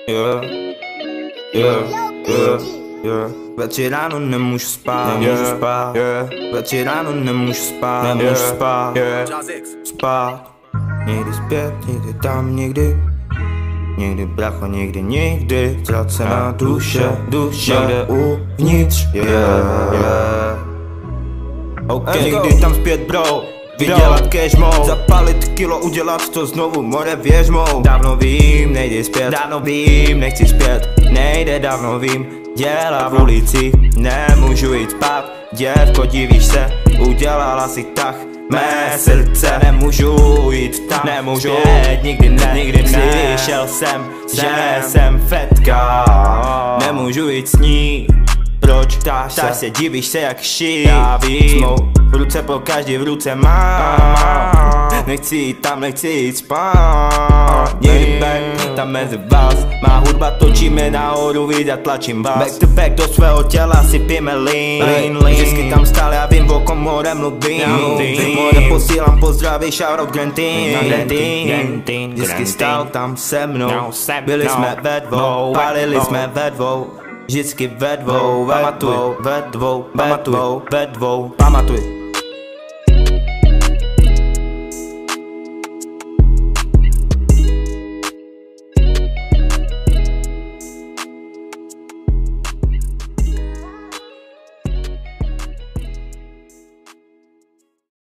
Yeah, yeah, yeah, yeah. Večer ráno nemůžu spát, večer ráno nemůžu spát, spát. Někdy zpět, někdy tam, někdy bracho, někdy ztracená duše, někde uvnitř, někdy tam zpět, bro. Vydělat cash mode, zapalit kilo, udělat to znovu, more věř mou. Dávno vím, nejde zpět, dávno vím, nechci zpět, nejde, dávno vím. Děla v ulici, nemůžu jít spát. Děvko, divíš se, udělala si tah. Mé srdce, nemůžu jít tam, nemůžu zpět, nikdy ne. Slyšel jsem, že jsem fetka, nemůžu jít s ní. Proč ptáš se, divíš se jak šít. Já vím, v ruce po každý v ruce mám. Nechci jít tam, nechci jít spát. Někdy back, tam mezi vás. Má hudba točí mě nahoru, vidět, tlačím vás. Back to back do svého těla si pijeme lean. Vždycky tam stále, já vím, o kom more mluvím. More posílám pozdraví, shoutout Grantin. Vždycky stál tam se mnou. Byli jsme ve dvou, palili jsme ve dvou. Vždycky ve dvou, pamatuj, ve dvou, ve dvou, ve dvou, pamatuj.